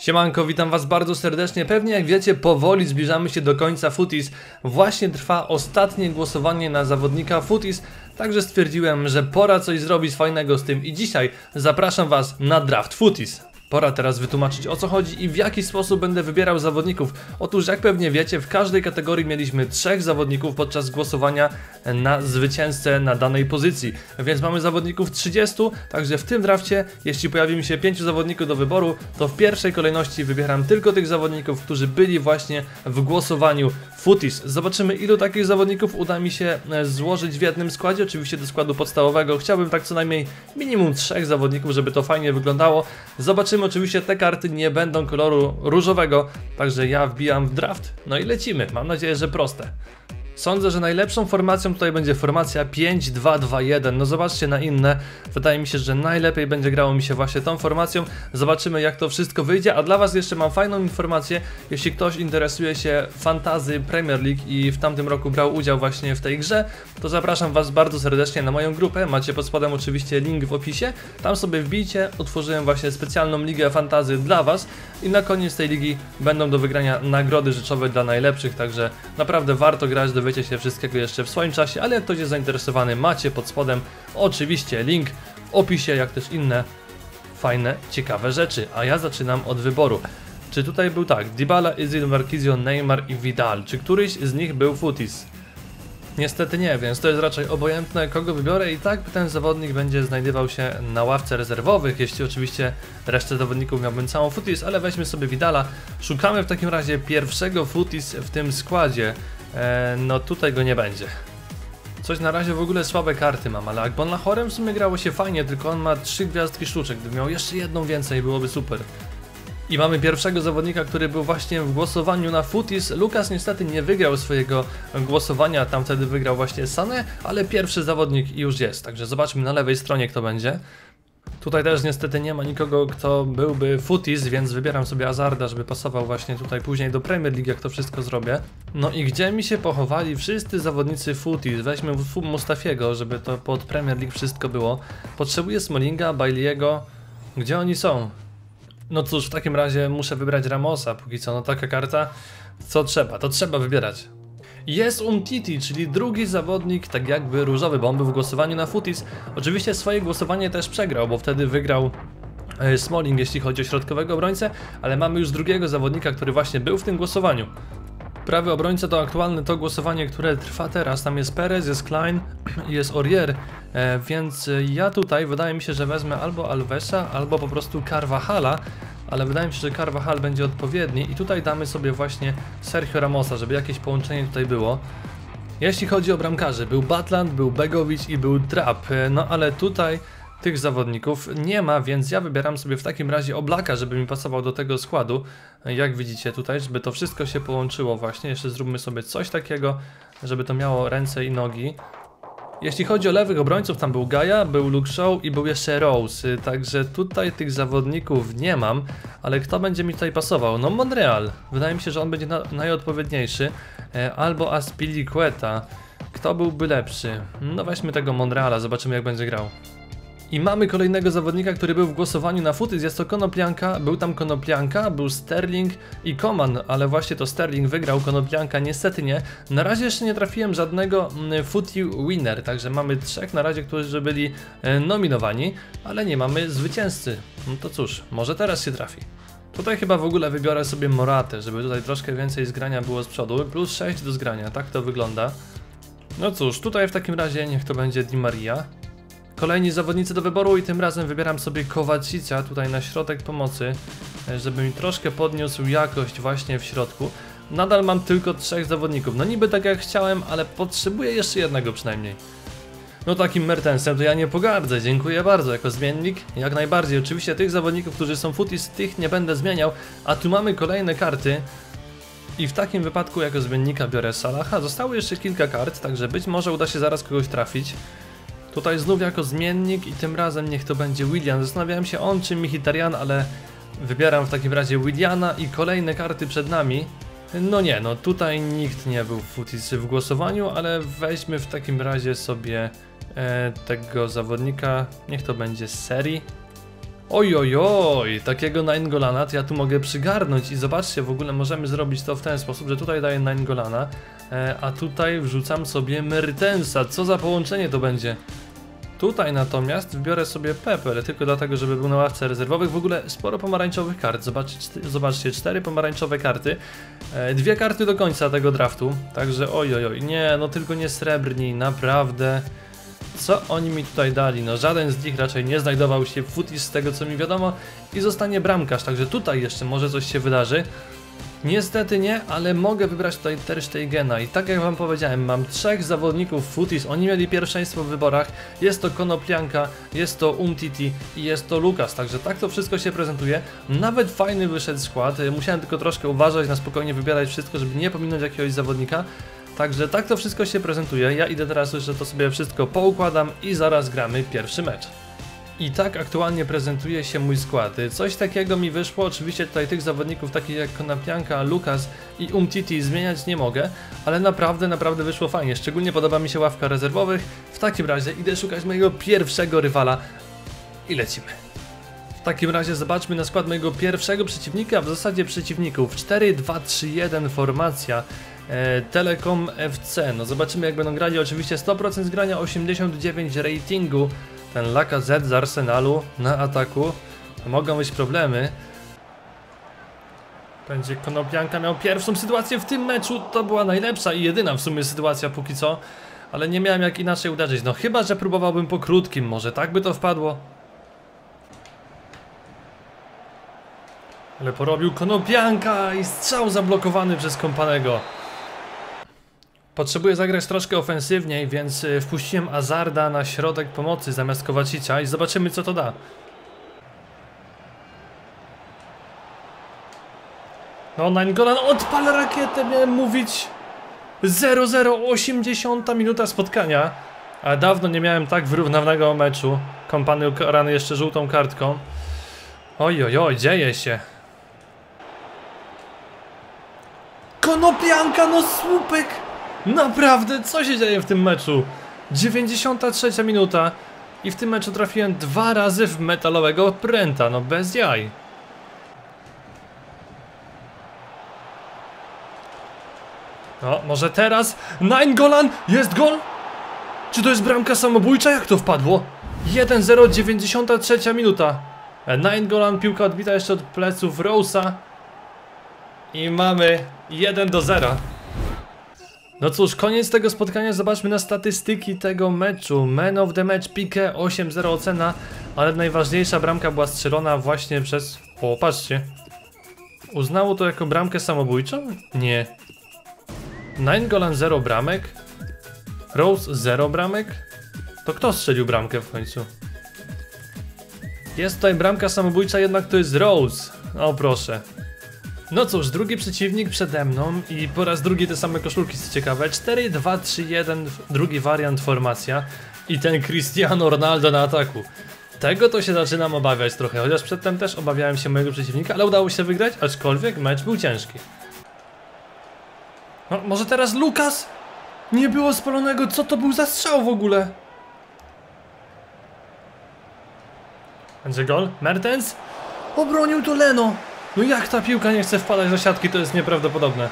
Siemanko, witam was bardzo serdecznie. Pewnie jak wiecie, powoli zbliżamy się do końca Footies. Właśnie trwa ostatnie głosowanie na zawodnika Footies, także stwierdziłem, że pora coś zrobić fajnego z tym i dzisiaj zapraszam was na Draft Footies. Pora teraz wytłumaczyć, o co chodzi i w jaki sposób będę wybierał zawodników. Otóż jak pewnie wiecie, w każdej kategorii mieliśmy 3 zawodników podczas głosowania na zwycięzcę na danej pozycji. Więc mamy zawodników 30, także w tym drafcie, jeśli pojawi mi się 5 zawodników do wyboru, to w pierwszej kolejności wybieram tylko tych zawodników, którzy byli właśnie w głosowaniu Footies. Zobaczymy, ilu takich zawodników uda mi się złożyć w jednym składzie, oczywiście do składu podstawowego. Chciałbym tak co najmniej minimum 3 zawodników, żeby to fajnie wyglądało. Zobaczymy, oczywiście te karty nie będą koloru różowego, także ja wbijam w draft, no i lecimy. Mam nadzieję, że proste. Sądzę, że najlepszą formacją tutaj będzie formacja 5-2-2-1, no zobaczcie na inne, wydaje mi się, że najlepiej będzie grało mi się właśnie tą formacją, zobaczymy jak to wszystko wyjdzie, a dla was jeszcze mam fajną informację, jeśli ktoś interesuje się fantasy Premier League i w tamtym roku brał udział właśnie w tej grze, to zapraszam was bardzo serdecznie na moją grupę, macie pod spodem oczywiście link w opisie, tam sobie wbijcie, utworzyłem właśnie specjalną ligę fantasy dla was i na koniec tej ligi będą do wygrania nagrody rzeczowe dla najlepszych, także naprawdę warto grać, dowiecie się wszystkiego jeszcze w swoim czasie, ale jak ktoś jest zainteresowany, macie pod spodem oczywiście link w opisie, jak też inne fajne, ciekawe rzeczy, a ja zaczynam od wyboru. Czy tutaj był tak, Dybala, Özil, Marquinhos, Neymar i Vidal, czy któryś z nich był Footies? Niestety nie, więc to jest raczej obojętne, kogo wybiorę i tak ten zawodnik będzie znajdował się na ławce rezerwowych, jeśli oczywiście resztę zawodników miałbym całą Footies, ale weźmy sobie Vidala. Szukamy w takim razie pierwszego Footies w tym składzie, no tutaj go nie będzie. Coś na razie w ogóle słabe karty mam, ale Agbonlahorem w sumie grało się fajnie, tylko on ma 3 gwiazdki sztuczek, gdyby miał jeszcze jedną więcej byłoby super. I mamy pierwszego zawodnika, który był właśnie w głosowaniu na Footies. Lukas niestety nie wygrał swojego głosowania, tam wtedy wygrał właśnie Sané, ale pierwszy zawodnik już jest, także zobaczmy na lewej stronie kto będzie. Tutaj też niestety nie ma nikogo, kto byłby Footies, więc wybieram sobie Hazarda, żeby pasował właśnie tutaj później do Premier League, jak to wszystko zrobię. No i gdzie mi się pochowali wszyscy zawodnicy Footies? Weźmy Mustafiego, żeby to pod Premier League wszystko było. Potrzebuję Smallinga, Bailey'ego. Gdzie oni są? No cóż, w takim razie muszę wybrać Ramosa, póki co, no taka karta, co trzeba, to trzeba wybierać. Jest Umtiti, czyli drugi zawodnik, tak jakby różowy, bo on był w głosowaniu na Footies. Oczywiście swoje głosowanie też przegrał, bo wtedy wygrał Smalling, jeśli chodzi o środkowego obrońcę, ale mamy już drugiego zawodnika, który właśnie był w tym głosowaniu. Prawy obrońca to aktualne to głosowanie, które trwa teraz, tam jest Perez, jest Klein i jest Aurier, więc ja tutaj wydaje mi się, że wezmę albo Alvesa, albo po prostu Carvajala, ale wydaje mi się, że Carvajal będzie odpowiedni i tutaj damy sobie właśnie Sergio Ramosa, żeby jakieś połączenie tutaj było. Jeśli chodzi o bramkarzy, był Butland, był Begovic i był Trapp, no ale tutaj tych zawodników nie ma, więc ja wybieram sobie w takim razie Oblaka, żeby mi pasował do tego składu. Jak widzicie tutaj, żeby to wszystko się połączyło właśnie, jeszcze zróbmy sobie coś takiego, żeby to miało ręce i nogi. Jeśli chodzi o lewych obrońców, tam był Gaia, był Luke Shaw i był jeszcze Rose, także tutaj tych zawodników nie mam, ale kto będzie mi tutaj pasował? No Monreal, wydaje mi się, że on będzie najodpowiedniejszy, albo Azpilicueta. Kto byłby lepszy? No weźmy tego Monreala, zobaczymy jak będzie grał. I mamy kolejnego zawodnika, który był w głosowaniu na Footies, jest to Konoplyanka, był tam Konoplyanka, był Sterling i Coman, ale właśnie to Sterling wygrał, Konoplyanka niestety nie. Na razie jeszcze nie trafiłem żadnego Footie winner, także mamy 3 na razie, którzy byli nominowani, ale nie mamy zwycięzcy. No to cóż, może teraz się trafi. Tutaj chyba w ogóle wybiorę sobie Moratę, żeby tutaj troszkę więcej zgrania było z przodu, plus 6 do zgrania, tak to wygląda. No cóż, tutaj w takim razie niech to będzie Di Maria. Kolejni zawodnicy do wyboru i tym razem wybieram sobie Kovacicia tutaj na środek pomocy, żeby mi troszkę podniósł jakość właśnie w środku. Nadal mam tylko 3 zawodników, no niby tak jak chciałem, ale potrzebuję jeszcze jednego przynajmniej. No takim Mertensem to ja nie pogardzę, dziękuję bardzo, jako zmiennik jak najbardziej. Oczywiście tych zawodników, którzy są Footies, tych nie będę zmieniał, a tu mamy kolejne karty. I w takim wypadku jako zmiennika biorę Salaha, zostało jeszcze kilka kart, także być może uda się zaraz kogoś trafić. Tutaj znów jako zmiennik i tym razem niech to będzie Willian. Zastanawiałem się on czy Mkhitaryan, ale wybieram w takim razie Williana i kolejne karty przed nami. No nie, no tutaj nikt nie był w głosowaniu, ale weźmy w takim razie sobie tego zawodnika, niech to będzie z serii. Oj, oj, oj, takiego Naingolana to ja tu mogę przygarnąć i zobaczcie, w ogóle możemy zrobić to w ten sposób, że tutaj daję Naingolana, a tutaj wrzucam sobie Mertensa. Co za połączenie to będzie? Tutaj natomiast wybiorę sobie Pepe, tylko dlatego, żeby był na ławce rezerwowych. W ogóle sporo pomarańczowych kart, zobaczcie, 4 pomarańczowe karty, 2 karty do końca tego draftu, także oj, oj, oj, nie, no tylko nie srebrni, naprawdę. Co oni mi tutaj dali? No żaden z nich raczej nie znajdował się w Footies z tego co mi wiadomo i zostanie bramkarz, także tutaj jeszcze może coś się wydarzy. Niestety nie, ale mogę wybrać tutaj Ter Stegena i tak jak wam powiedziałem, mam 3 zawodników Footies, oni mieli pierwszeństwo w wyborach. Jest to Konoplyanka, jest to Umtiti i jest to Lukas, także tak to wszystko się prezentuje. Nawet fajny wyszedł skład, musiałem tylko troszkę uważać, na spokojnie wybierać wszystko, żeby nie pominąć jakiegoś zawodnika. Także tak to wszystko się prezentuje, ja idę teraz jeszcze to sobie wszystko poukładam i zaraz gramy pierwszy mecz. I tak aktualnie prezentuje się mój skład. Coś takiego mi wyszło, oczywiście tutaj tych zawodników takich jak Konoplyanka, Lukas i Umtiti zmieniać nie mogę, ale naprawdę wyszło fajnie, szczególnie podoba mi się ławka rezerwowych. W takim razie idę szukać mojego pierwszego rywala i lecimy. W takim razie zobaczmy na skład mojego pierwszego przeciwnika, w zasadzie przeciwników 4-2-3-1 formacja. Telekom FC, no zobaczymy jak będą grali, oczywiście 100% zgrania, 89 ratingu. Ten Lacazette z Arsenalu na ataku, mogą być problemy. Będzie Konoplyanka miał pierwszą sytuację w tym meczu, to była najlepsza i jedyna w sumie sytuacja póki co. Ale nie miałem jak inaczej uderzyć, no chyba że próbowałbym po krótkim, może tak by to wpadło. Ale porobił Konoplyanka i strzał zablokowany przez Kompanego. Potrzebuję zagrać troszkę ofensywniej, więc wpuściłem Hazarda na środek pomocy zamiast Kovacicia i zobaczymy co to da. No Nainggolan odpala rakietę, miałem mówić. 0-0, 80 minuta spotkania. A dawno nie miałem tak wyrównanego meczu. Kompany ukarany jeszcze żółtą kartką. Oj, oj, oj, dzieje się. Konoplyanka, no słupek! Naprawdę, co się dzieje w tym meczu? 93 minuta i w tym meczu trafiłem 2 razy w metalowego pręta, no bez jaj. No, może teraz Nainggolan, jest gol? Czy to jest bramka samobójcza? Jak to wpadło? 1-0, 93 minuta. Nainggolan, piłka odbita jeszcze od pleców Rose'a. I mamy 1-0. No cóż, koniec tego spotkania, zobaczmy na statystyki tego meczu. Man of the match, Piqué, 8-0 ocena, ale najważniejsza bramka była strzelona właśnie przez... O, patrzcie. Uznało to jako bramkę samobójczą? Nie. Nainggolan 0 bramek. Rose 0 bramek. To kto strzelił bramkę w końcu? Jest tutaj bramka samobójcza, jednak to jest Rose. O proszę. No cóż, drugi przeciwnik przede mną i po raz drugi te same koszulki, co ciekawe. 4-2-3-1, drugi wariant formacja i ten Cristiano Ronaldo na ataku. Tego to się zaczynam obawiać trochę, chociaż przedtem też obawiałem się mojego przeciwnika, ale udało się wygrać, aczkolwiek mecz był ciężki. No, może teraz Lukas? Nie było spalonego, co to był za strzał w ogóle? Będzie gol? Mertens? Obronił to Leno! No jak ta piłka nie chce wpadać do siatki, to jest nieprawdopodobne.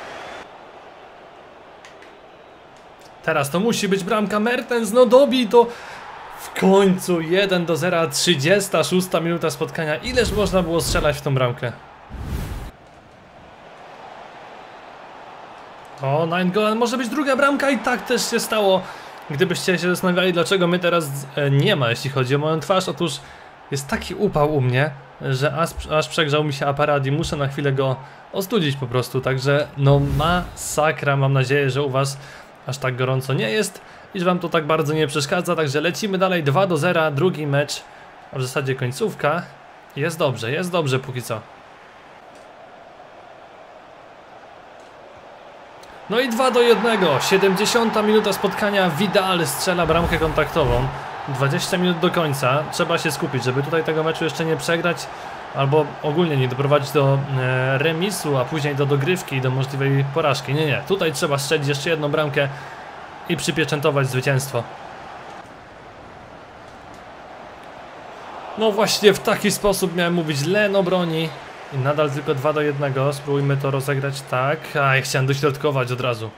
Teraz to musi być bramka, Mertens, no dobij to! W końcu 1-0, 36 minuta spotkania. Ileż można było strzelać w tą bramkę? O, Nainggolan, może być druga bramka i tak też się stało. Gdybyście się zastanawiali, dlaczego my teraz nie ma, jeśli chodzi o moją twarz, otóż jest taki upał u mnie, że aż przegrzał mi się aparat i muszę na chwilę go ostudzić po prostu, także no masakra, mam nadzieję, że u was aż tak gorąco nie jest i że wam to tak bardzo nie przeszkadza, także lecimy dalej, 2-0, drugi mecz, a w zasadzie końcówka, jest dobrze póki co. No i 2-1, 70 minuta spotkania, Vidal strzela bramkę kontaktową. 20 minut do końca, trzeba się skupić, żeby tutaj tego meczu jeszcze nie przegrać, albo ogólnie nie doprowadzić do remisu, a później do dogrywki i do możliwej porażki. Nie, tutaj trzeba strzelić jeszcze jedną bramkę i przypieczętować zwycięstwo. No właśnie w taki sposób miałem mówić, Leno broni. I nadal tylko 2-1, spróbujmy to rozegrać tak. A, ja chciałem dośrodkować od razu.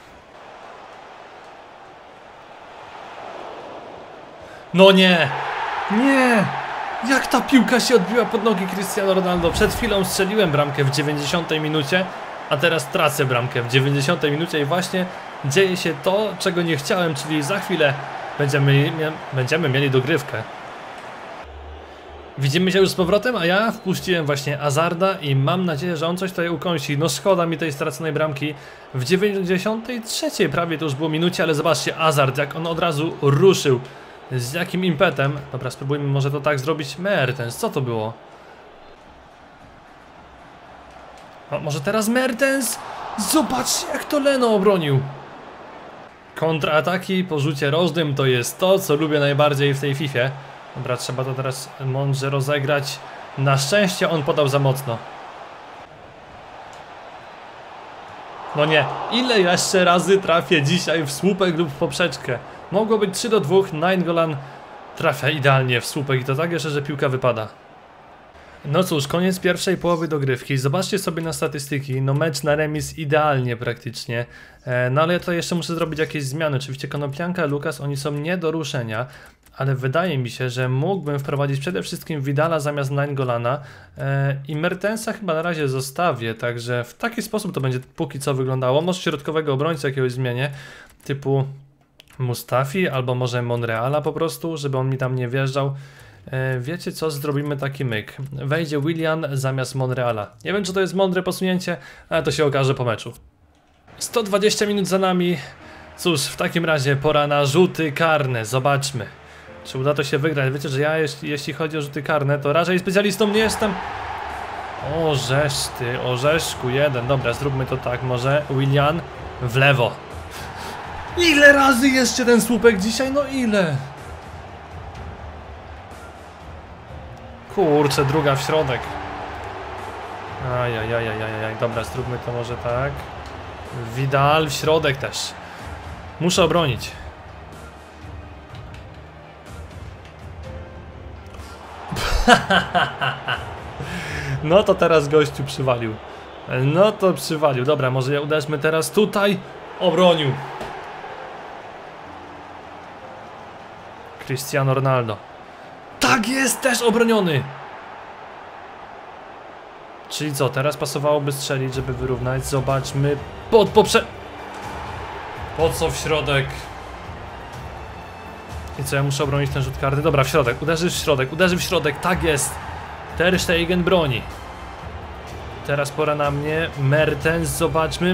No nie! Nie! Jak ta piłka się odbiła pod nogi Cristiano Ronaldo. Przed chwilą strzeliłem bramkę w 90 minucie, a teraz tracę bramkę w 90 minucie i właśnie dzieje się to, czego nie chciałem, czyli za chwilę będziemy mieli dogrywkę. Widzimy się już z powrotem, a ja wpuściłem właśnie Hazarda i mam nadzieję, że on coś tutaj ukąsi. No szkoda mi tej straconej bramki w 93 prawie to już było minucie, ale zobaczcie Hazard, jak on od razu ruszył. Z jakim impetem. Dobra, spróbujmy może to tak zrobić. Mertens, co to było? A może teraz Mertens? Zobaczcie jak to Leno obronił. Kontraataki po rzucie rożnym to jest to, co lubię najbardziej w tej Fifie. Dobra, trzeba to teraz mądrze rozegrać. Na szczęście on podał za mocno. No nie, ile jeszcze razy trafię dzisiaj w słupek lub w poprzeczkę? Mogło być 3-2, Nainggolan trafia idealnie w słupek i to tak jeszcze, że piłka wypada. No cóż, koniec pierwszej połowy dogrywki. Zobaczcie sobie na statystyki, no mecz na remis idealnie praktycznie. No ale ja tutaj jeszcze muszę zrobić jakieś zmiany. Oczywiście Konoplyanka, Lukas, oni są nie do ruszenia. Ale wydaje mi się, że mógłbym wprowadzić przede wszystkim Vidala zamiast Nainggolana i Mertensa chyba na razie zostawię, także w taki sposób to będzie póki co wyglądało. Może środkowego obrońcę jakiegoś zmienię, typu Mustafi albo może Monreala po prostu, żeby on mi tam nie wjeżdżał. Wiecie co, zrobimy taki myk. Wejdzie Willian zamiast Monreala. Nie wiem czy to jest mądre posunięcie, ale to się okaże po meczu. 120 minut za nami. Cóż, w takim razie pora na rzuty karne, zobaczmy. Czy uda to się wygrać? Wiecie, że ja jeśli chodzi o rzuty karne, to raczej specjalistą nie jestem. O, żeż ty, orzeszku jeden. Dobra, zróbmy to tak, może Willian w lewo. Ile razy jeszcze ten słupek dzisiaj? No ile? Kurczę, druga w środek. Ajajajajajaj, dobra, zróbmy to może tak. Vidal w środek też. Muszę obronić. No to teraz gościu przywalił. No to przywalił. Dobra, może uderzmy teraz tutaj. Obronił. Cristiano Ronaldo. Tak jest, też obroniony. Czyli co, teraz pasowałoby strzelić, żeby wyrównać. Zobaczmy. Po co w środek? I co, ja muszę obronić ten rzut karny? Dobra, w środek, uderzy w środek, tak jest. Ter Stegen broni. Teraz pora na mnie. Mertens, zobaczmy.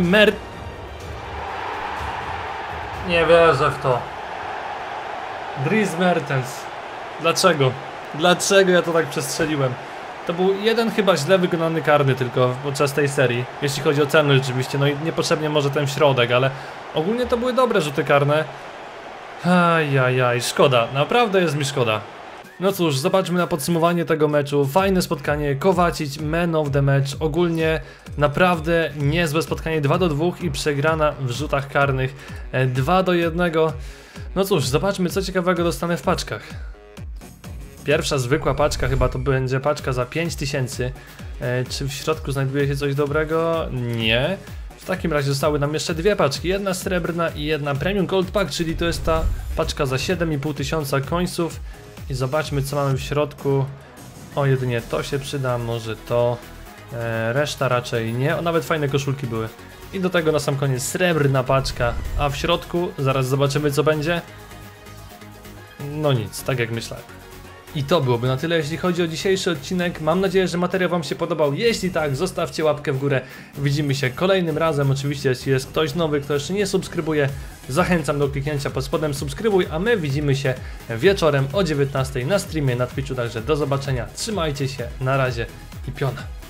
Nie wierzę w to. Dries Mertens. Dlaczego? Dlaczego ja to tak przestrzeliłem? To był jeden chyba źle wykonany karny tylko podczas tej serii. Jeśli chodzi o cenę rzeczywiście, no i niepotrzebnie może ten w środek, ale ogólnie to były dobre rzuty karne. Ajajaj, szkoda, naprawdę jest mi szkoda. No cóż, zobaczmy na podsumowanie tego meczu. Fajne spotkanie, Kovacic, man of the match. Ogólnie naprawdę niezłe spotkanie, 2-2 i przegrana w rzutach karnych 2-1. No cóż, zobaczmy co ciekawego dostanę w paczkach. Pierwsza zwykła paczka, chyba to będzie paczka za 5000. Czy w środku znajduje się coś dobrego? Nie. W takim razie zostały nam jeszcze dwie paczki, jedna srebrna i jedna premium gold pack, czyli to jest ta paczka za 7500 końców. I zobaczmy co mamy w środku. O, jedynie to się przyda, może to. Reszta raczej nie, o, nawet fajne koszulki były. I do tego na sam koniec srebrna paczka, a w środku zaraz zobaczymy co będzie. No nic, tak jak myślałem. I to byłoby na tyle, jeśli chodzi o dzisiejszy odcinek. Mam nadzieję, że materiał wam się podobał. Jeśli tak, zostawcie łapkę w górę. Widzimy się kolejnym razem. Oczywiście, jeśli jest ktoś nowy, kto jeszcze nie subskrybuje, zachęcam do kliknięcia pod spodem subskrybuj, a my widzimy się wieczorem o 19 na streamie na Twitchu. Także do zobaczenia. Trzymajcie się, na razie i piona.